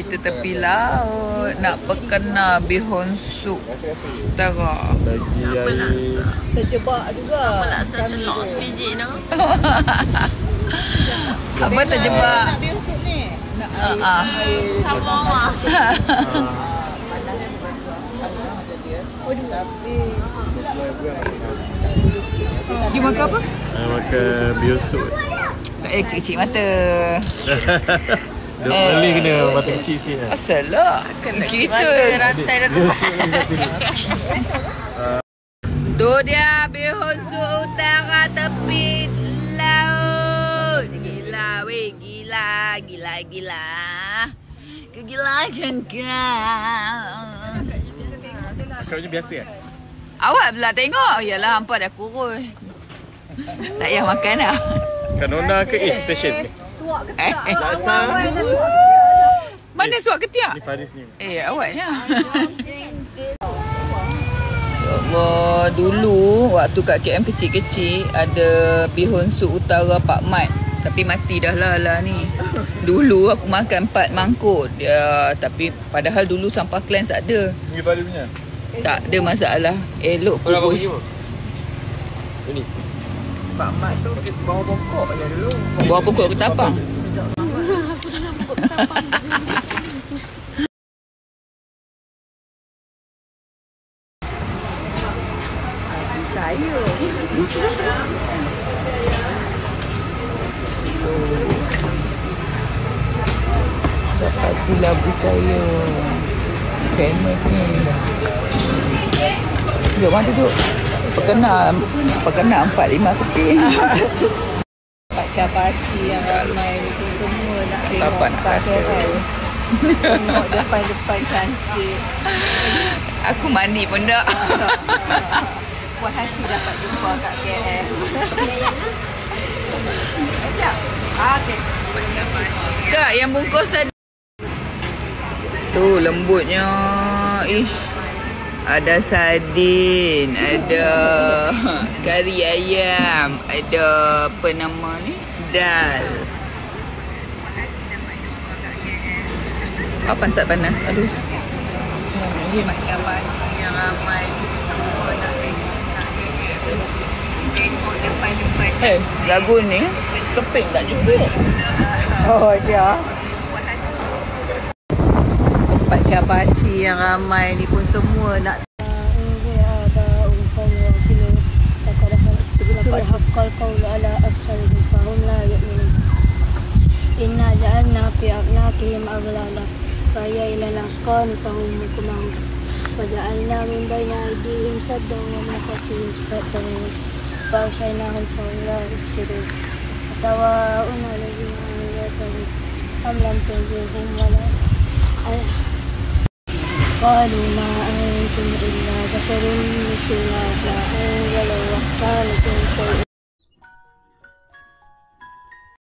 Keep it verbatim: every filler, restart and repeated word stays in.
Kita tepi laut nak berkena bihun sup utara. Bagi air. Terjebak juga. Apa laksa telur biji tu? Apa terjebak? Nak bihun sup ni. Nak Ah, ah. Sama mah. pandangan bukan sama ada dia. Tapi You makan apa? Ah, makan biosuk. Eh, kecil-kecil mata. Dia beli kena mata kecil sikit lah. Asal lah. Kita. Rantai dah tu. Tu dia bihun sup utara tepi laut. Gila weh, gila, gila, gila. Kegilaan kau. Kau ni biasa kan? Awak pula tengok. Yalah, hampa dah kurus. Tak payah makan dah. Kanona ke is special ni? suak ke Eh, tak? eh. Awal-awal dah suak ke tak? Mana suap ketiak? Ni Faris ni. Eh, awaknya. Ya Allah, dulu waktu kat K M kecil-kecil ada bihun sup utara Pak Mat. Tapi mati dah lah lah ni. Dulu aku makan empat mangkuk dia, tapi padahal dulu sampah Clans ada. Ni baru punya. Tak ada masalah. Elok Berapa kubur. bagi pun? Ini. Pak Mat tu bawa pokok je dulu. Buah pokok ketapang. Saya. Chapati labu saya. Famous ni. Duduk mana duduk? Perkena, perkena empat lima keping. Pak Capati yang ramai tu semua nak tengok. Siapa nak rasa? Tengok depan-depan cantik. Aku mandi pun tak. Puas hati dapat jumpa kat K L. Sekejap. Ah, okey. Tak, yang bungkus tadi. Tu lembutnya. Ish. Ada sardin, ada kari ayam, ada apa nama ni? Dal. Apa tak panas? Aduh. Pak Capati yang ramai semua nak tengok. Nak tengok. Tengok depan-depan Eh, lagu ni keping tak juga. Oh, dia. Pak Capati yang ramai ni pun semua nak حق القول على أكثرهم فهم لا يؤمنون إنا جعلنا في أعناقهم أغلالا فهي إلى الأذقان فهم مقمحون وجعلنا من بين أيديهم سدا ومن خلفهم سدا فأغشيناهم فهم لا يبصرون سواء عليهم أنذرتهم أم لم تنذرهم ولا قالوا ما أنتم إلا بشر مثلنا ما أنزل الرحمن من شيء